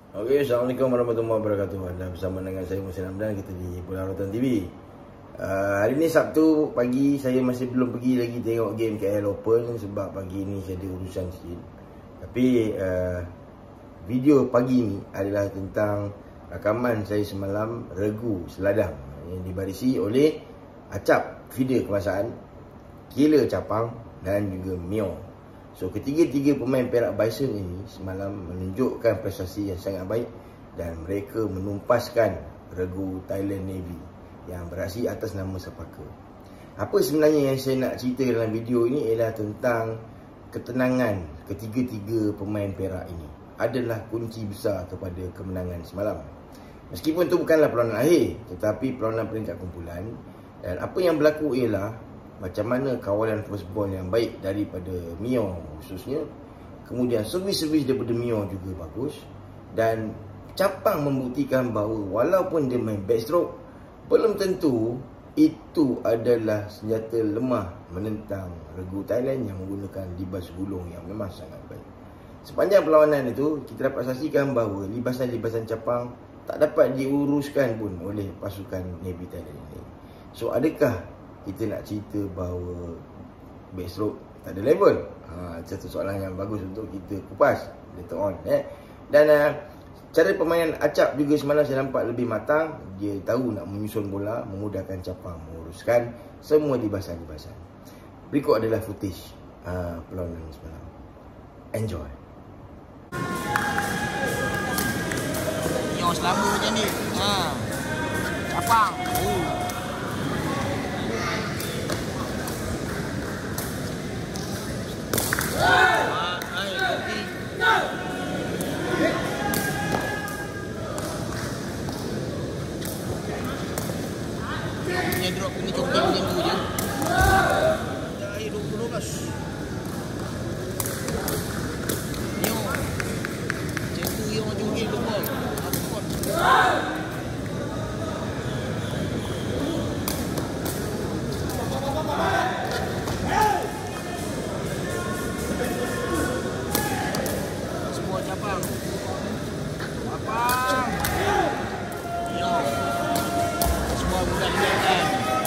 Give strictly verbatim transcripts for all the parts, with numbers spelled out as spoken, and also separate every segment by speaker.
Speaker 1: Okey, Assalamualaikum warahmatullahi wabarakatuh. Anda bersama dengan saya Muhsin Hamdan, kita di Pulau Rotan T V. Uh, hari ni Sabtu pagi, saya masih belum pergi lagi tengok game K L Open sebab pagi ni saya ada urusan sikit. Tapi uh, video pagi ni adalah tentang rakaman saya semalam regu seladang yang dibarisi oleh Acap feeder kemasan, Killer Capang dan juga Mio. So ketiga-tiga pemain Perak Bison ini semalam menunjukkan prestasi yang sangat baik dan mereka menumpaskan regu Thailand Navy yang beraksi atas nama Sepaka. Apa sebenarnya yang saya nak cerita dalam video ini ialah tentang ketenangan ketiga-tiga pemain Perak ini adalah kunci besar kepada kemenangan semalam. Meskipun itu bukanlah perlawanan akhir, tetapi perlawanan peringkat kumpulan, dan apa yang berlaku ialah macam mana kawalan first ball yang baik daripada Mio khususnya, kemudian servis-servis daripada Mio juga bagus, dan Capang membuktikan bahawa walaupun dia main backstroke, belum tentu itu adalah senjata lemah menentang regu Thailand yang menggunakan libas gulung yang memang sangat baik. Sepanjang perlawanan itu, kita dapat saksikan bahawa libasan-libasan Capang tak dapat diuruskan pun oleh pasukan Navy Thailand ini. So adakah kita nak cerita bahawa backstroke tak ada level? Ha, satu soalan yang bagus untuk kita kupas later on. Eh. Dan uh, cara permainan Acap juga semalam saya nampak lebih matang. Dia tahu nak menyusun bola, memudahkan Capang menguruskan semua libasan-libasan. Berikut adalah footage uh, perlawanan semalam. Enjoy.
Speaker 2: Yang selama macam ni. Ha. Capang. Oh. Punya drop punya congkak macam tu je. Dah air dua puluh belas. Yo. Macam tu yang congkak tu bol. Semua Capang. Capang. Yo. Semua budak dimainkan.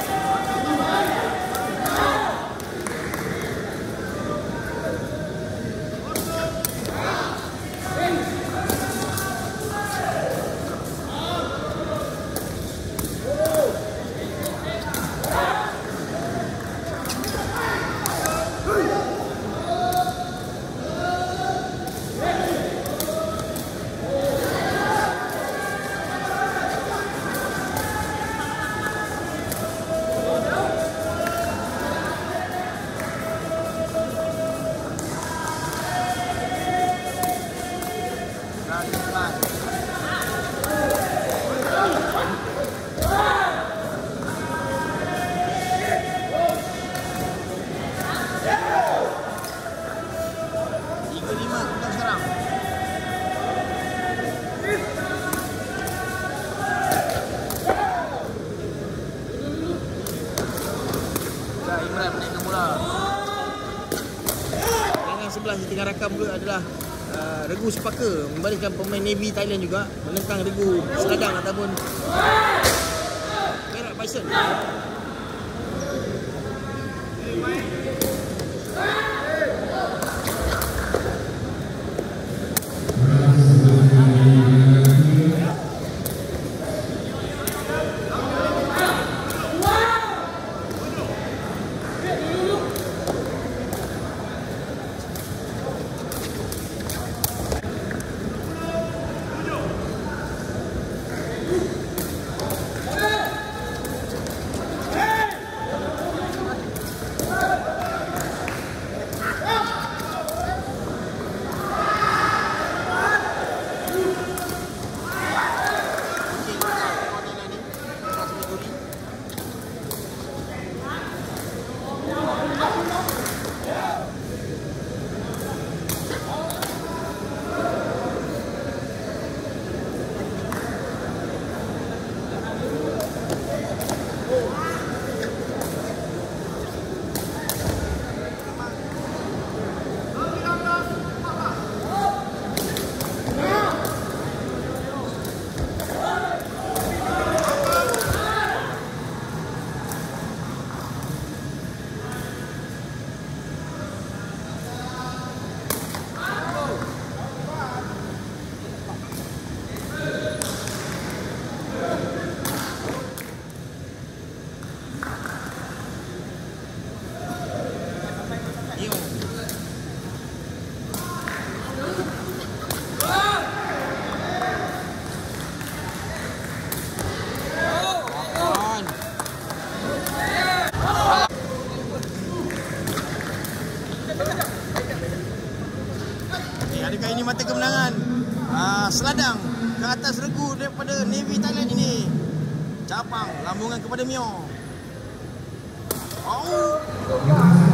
Speaker 2: Imran menaikkan bola. Yang sebelah saya tengah rakam juga adalah uh, regu Sepaka membariskan pemain Navy Thailand juga menentang regu Seladang ataupun Perak Bison. Okay, adakah ini mata kemenangan? Uh, seladang ke atas regu daripada Navy Thailand ini. Capang, lambungan kepada Mio. Oh.